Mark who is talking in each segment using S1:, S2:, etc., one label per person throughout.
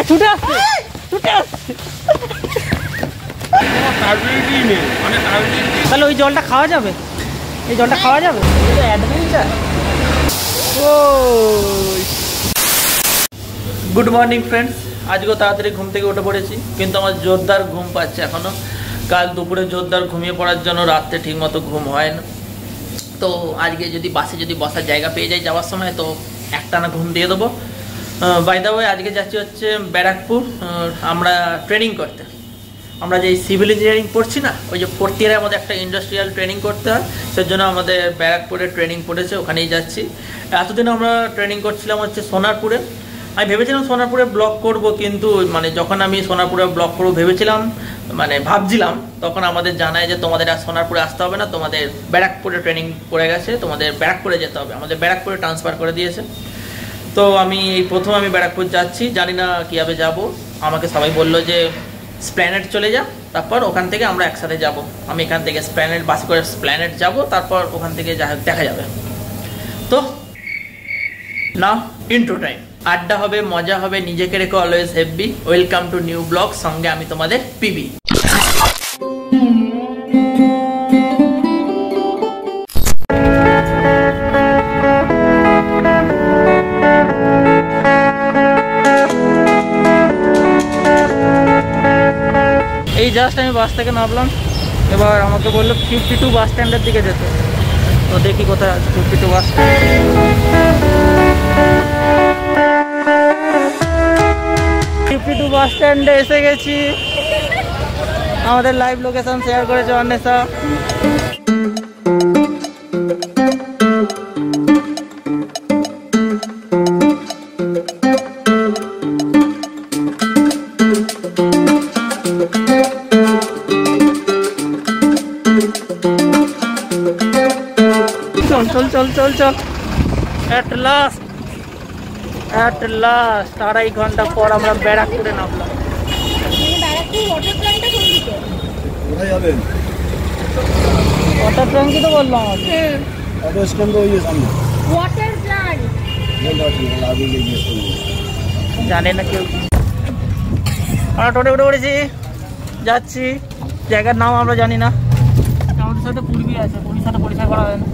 S1: ছুটে আসছে ছুটে আসছে। তাহলে ওই জলটা খাওয়া যাবে? এই জলটা খাওয়া যাবে? অ্যাডভেঞ্চার। ও গুড মর্নিং ফ্রেন্ডস, আজকেও তাড়াতাড়ি ঘুম থেকে উঠে পড়েছি, কিন্তু আমার জোরদার ঘুম পাচ্ছে এখনো। কাল দুপুরে জোরদার ঘুমিয়ে পড়ার জন্য রাত্রে ঠিকমতো ঘুম হয় না। তো আজকে যদি বাসে বসার জায়গা পেয়ে যাই যাওয়ার সময়, তো একটানা ঘুম দিয়ে দেবো। বাই দ্য ওয়ে, আজকে যাচ্ছি হচ্ছে ব্যারাকপুর আমরা ট্রেনিং করতে। আমরা যে সিভিল ইঞ্জিনিয়ারিং পড়ছি না, ওই যে ফোর্থ ইয়ারে আমাদের একটা ইন্ডাস্ট্রিয়াল ট্রেনিং করতে হয়, সেজন্য আমাদের ব্যারাকপুরে ট্রেনিং পড়েছে, ওখানেই যাচ্ছি। এতদিন আমরা ট্রেনিং করছিলাম হচ্ছে সোনারপুরে। আমি ভেবেছিলাম সোনারপুরে ব্লগ করব, কিন্তু মানে যখন আমি সোনারপুরে ব্লগ করবো ভাবছিলাম, তখন আমাদের জানায় যে তোমাদের আর সোনারপুরে আসতে হবে না, তোমাদের ব্যারাকপুরে ট্রেনিং পড়ে গেছে, তোমাদের ব্যারাকপুরে যেতে হবে। আমাদের ব্যারাকপুরে ট্রান্সফার করে দিয়েছে। তো আমি এই প্রথম ব্যারাকপুর যাচ্ছি, জানি না কীভাবে যাব। আমাকে সবাই বললো যে স্প্ল্যানেট চলে যা, তারপর ওখান থেকে আমরা একসাথে যাব। আমি এখান থেকে বাসে করে স্প্ল্যানেট যাব, তারপর ওখান থেকে দেখা যাবে। তো না, ইন্ট্রো টাইম। আড্ডা হবে, মজা হবে, নিজেকে রেখে always happy. Welcome to new blog, সঙ্গে আমি তোমাদের পিবি। এই জাস্ট আমি বাস থেকে নামলাম, এবার আমাকে বললো 52 বাস স্ট্যান্ডের দিকে যেতে। তো দেখি কোথায় আছে 52 বাস স্ট্যান্ড। 52 বাস স্ট্যান্ডে এসে গেছি। আমাদের লাইভ লোকেশন শেয়ার করেছে অন্বেষা। চল এট লাস্ট 2.5 ঘন্টা পর আমরা ব্যারাকপুরে নামলাম। ওয়াটার ট্যাঙ্কি তো বললাম জানে না কেউ। আমরা টোটে উঠে পড়েছি, যাচ্ছি। জায়গার নাম আমরা জানি না। আমাদের সাথে পূর্বী আছে, পূর্বীর সাথে পরিচয় করা হয় না।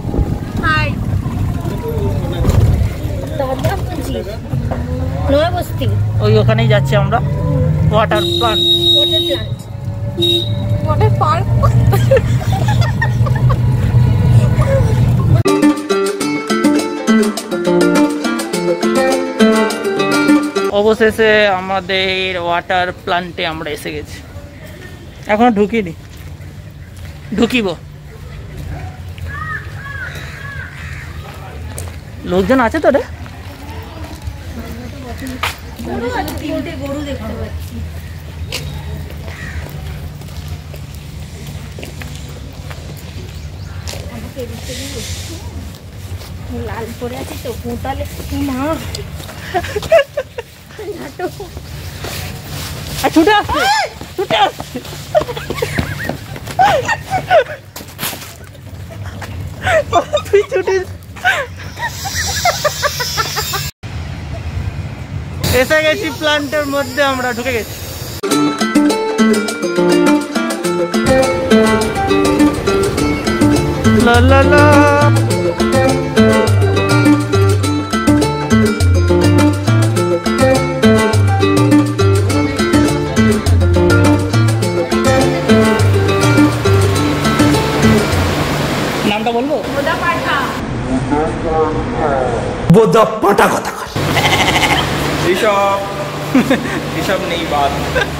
S1: ওই ওখানেই যাচ্ছি আমরা, ওয়াটার প্লান্ট। অবশেষে আমাদের ওয়াটার প্লান্টে আমরা এসে গেছি। এখনো ঢুকিব। লোকজন আছে তো রে? গরু দেখতে পাচ্ছি। লাল পরে আছি তো পোঁতালে মা ছুটে আসছে তুই ছুটে এসে গেছি প্লান্টের মধ্যে, আমরা ঢুকে গেছি। লা লা লা। নামটা বলবো? বোদা পাটা কথা কর। এসব নেই বাদ।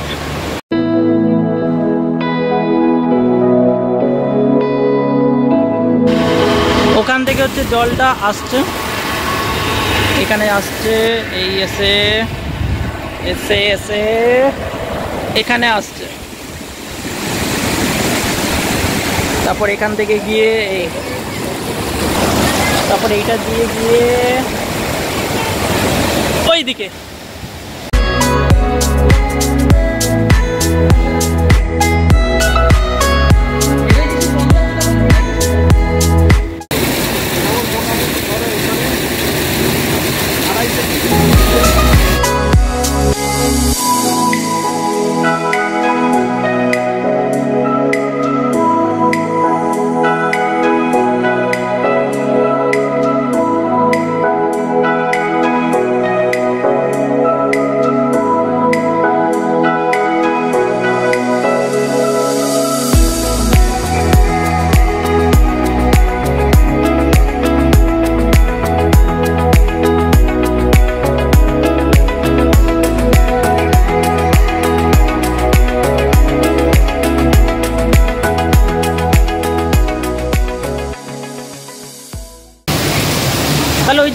S1: ওখান থেকে হচ্ছে জলটা আসছে, এখানে আসছে, এই এসে এখানে আসছে। তারপর এখান থেকে গিয়ে তারপর এইটা দিয়ে গিয়ে ওই দিকে।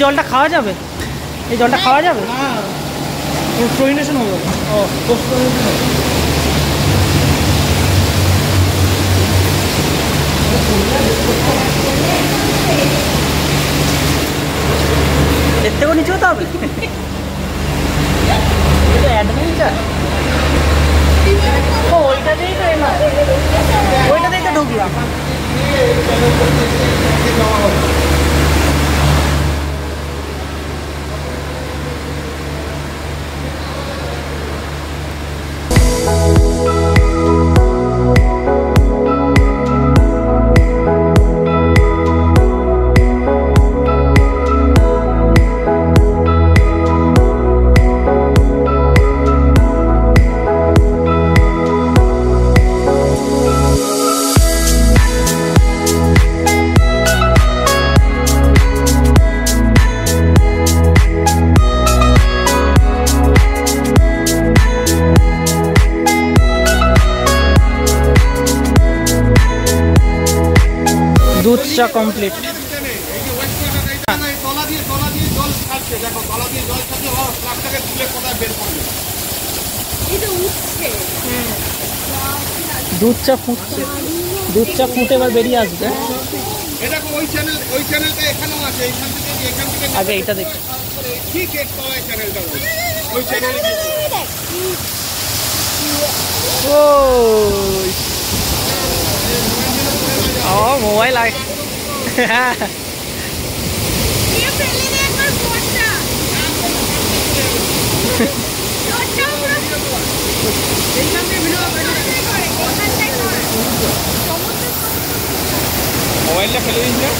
S2: জলটা খাওয়া যাবে? এই জলটা খাওয়া যাবে? ক্লোরিনেশন হবে। ও এর থেকেও নিচে হতে হবে? এটা অ্যাডভেঞ্চার। ও ওইটাতেই তো এলাম, ওইটাতেই তো ঢুকলাম। দুধ চা কমপ্লিট। দুধ চা ফুটছে, দুধ চা ফুটে এবার বেরিয়ে আসবে। আগে এইটা দেখি। ও মোবাইল আয়। হ্যাঁ মোবাইলটা ফেলে দিন না।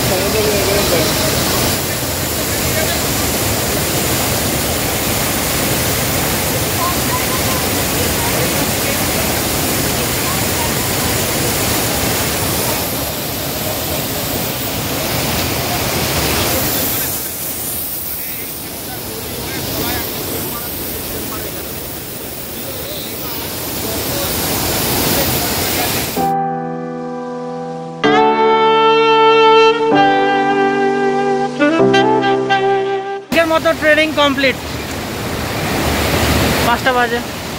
S2: মতো ট্রেনিং কমপ্লিট। 5টা বাজে।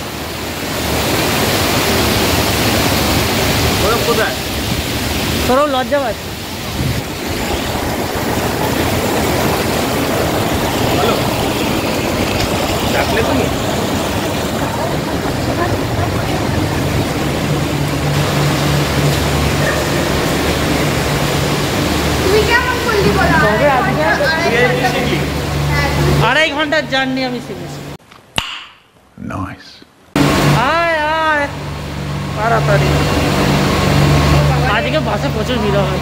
S2: কোথায় তোরও লজ্জা পাচ্ছে? ডাকলে তুমি? তবে আজকে 2.5 ঘন্টার জার্নি আমি শিখেছি। আয় আয় তাড়াতাড়ি। আজকে বাসে প্রচুর ভিড় হবে।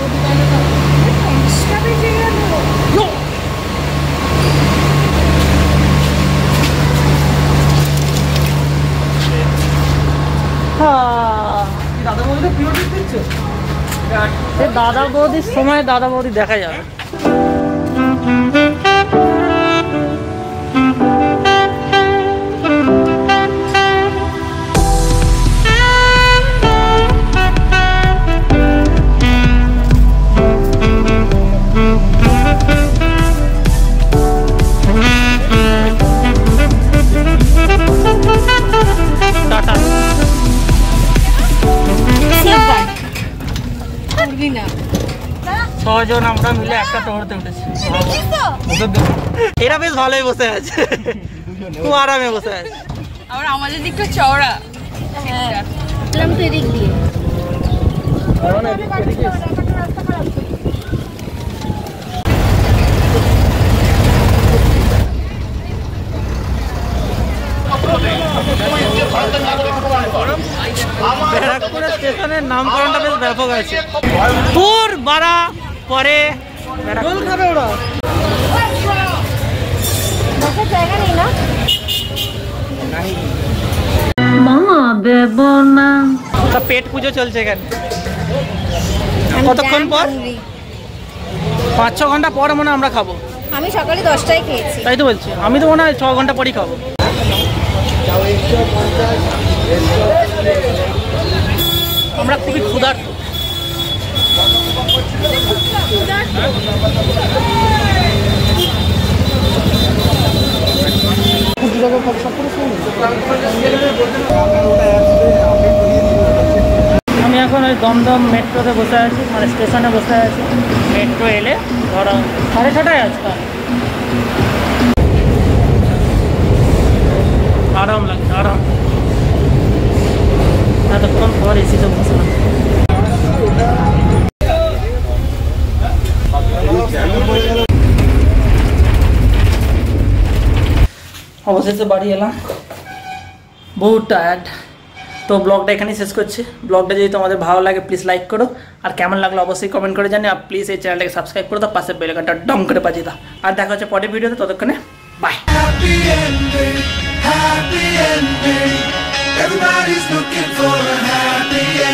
S2: দাদা বৌদি পিওটি দিচ্ছে। দাদা বৌদির সময় দাদা বৌদি দেখা যাবে। ছজন আমরা মিলে একটা টোটোতে উঠেছি। এরা বেশ ভালোই বসে আছে, খুব আরামে বসে আছে।
S3: আবার আমাদের দিকটা চওড়া।
S2: ব্যারাকপুর স্টেশনের নামকরণটা বেশ ব্যাপক আছে। পুর বাড়া পরে জল খাবে ওরা। পেট পুজো চলছে এখানে। কতক্ষণ পর? 5-6 ঘন্টা পর মনে হয় আমরা খাবো।
S3: আমি সকালে 10টায় খেয়েছি।
S2: তাই তো বলছি, আমি তো মনে হয় 6 ঘন্টা পরই খাবো। আমরা খুবই ক্ষুধার্ত। আমি এখন ওই দমদম মেট্রোতে বসে আছি, মানে স্টেশনে বসে আছি। মেট্রো এলে ধরো 6:30 আজকাল। আরাম লাগছে, আরাম। এতক্ষণ পর এসিতে বসলাম। অবশেষে বাড়ি এলাম, বহুত টায়ার্ড। তো ব্লগটা এখানেই শেষ করছি। ব্লগটা যদি তোমাদের ভালো লাগে প্লিজ লাইক করো, আর কেমন লাগলো অবশ্যই কমেন্ট করে জানি। আর প্লিজ এই চ্যানেলটাকে সাবস্ক্রাইব করো, তার পাশে বেল আইকনটা ডম করে বাজিয়ে দাও। আর দেখা হচ্ছে পরের ভিডিওতে, ততক্ষণে bye.
S4: Everybody's looking for a happy ending.